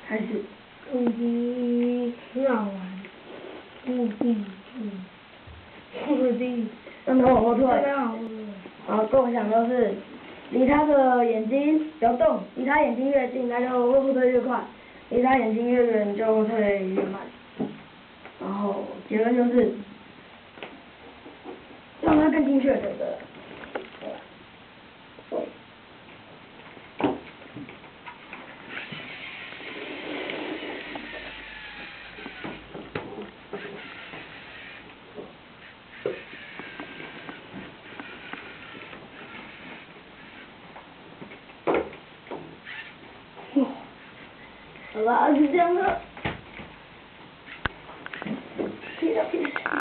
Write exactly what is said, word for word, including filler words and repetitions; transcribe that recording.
开始。 公鸡很好玩，目的是目的。 让它往后退。 让它往后退。 然后共享就是离它的眼睛不要动，离它眼睛越近，它就会后退越快；离它眼睛越远，就后退越慢。然后结论就是让它更精确，对不对？好吧，是这样的。